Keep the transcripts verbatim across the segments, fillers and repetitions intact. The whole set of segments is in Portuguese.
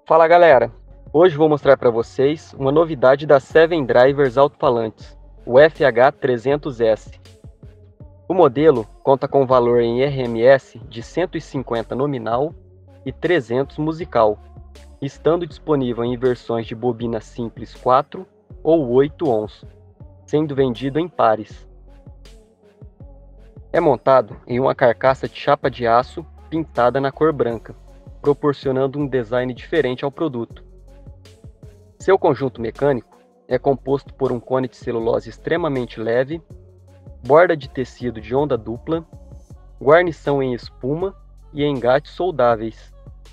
Fala galera, hoje vou mostrar para vocês uma novidade da Seven Drivers alto-falantes, o F H trezentos S. O modelo conta com valor em R M S de cento e cinquenta nominal e trezentos musical, estando disponível em versões de bobina simples quatro ou oito ohms, sendo vendido em pares. É montado em uma carcaça de chapa de aço pintada na cor branca, proporcionando um design diferente ao produto. Seu conjunto mecânico é composto por um cone de celulose extremamente leve, borda de tecido de onda dupla, guarnição em espuma e engates soldáveis.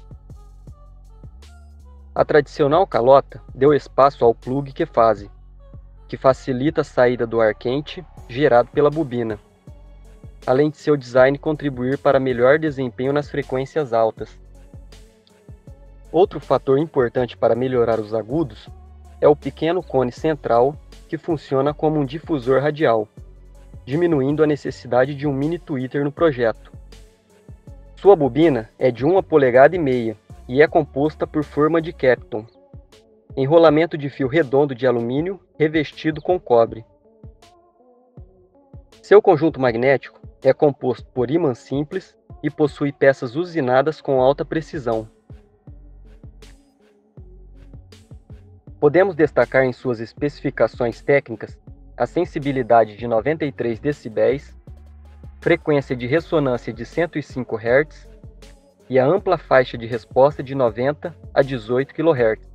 A tradicional calota deu espaço ao plug que fase, que facilita a saída do ar quente gerado pela bobina, além de seu design contribuir para melhor desempenho nas frequências altas. Outro fator importante para melhorar os agudos é o pequeno cone central que funciona como um difusor radial, diminuindo a necessidade de um mini tweeter no projeto. Sua bobina é de uma polegada e meia e é composta por forma de Kapton, enrolamento de fio redondo de alumínio revestido com cobre. Seu conjunto magnético é composto por ímãs simples e possui peças usinadas com alta precisão. Podemos destacar em suas especificações técnicas a sensibilidade de noventa e três decibéis, frequência de ressonância de cento e cinco hertz e a ampla faixa de resposta de noventa a dezoito quilohertz.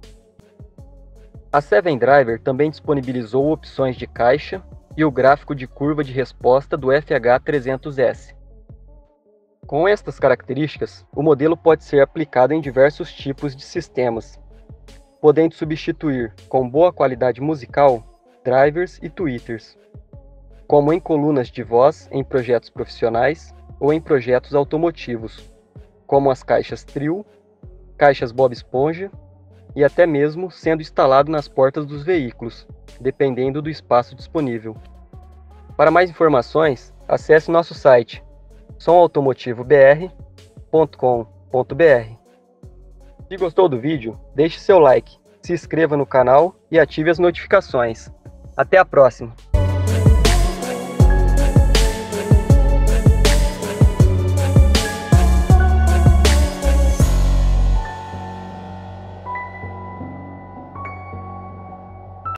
A Seven Driver também disponibilizou opções de caixa e o gráfico de curva de resposta do F H trezentos S. Com estas características, o modelo pode ser aplicado em diversos tipos de sistemas, podendo substituir, com boa qualidade musical, drivers e tweeters, como em colunas de voz em projetos profissionais ou em projetos automotivos, como as caixas Trio, caixas Bob Esponja e até mesmo sendo instalado nas portas dos veículos, dependendo do espaço disponível. Para mais informações, acesse nosso site som automotivo b r ponto com ponto b r. Se gostou do vídeo, deixe seu like, se inscreva no canal e ative as notificações. Até a próxima!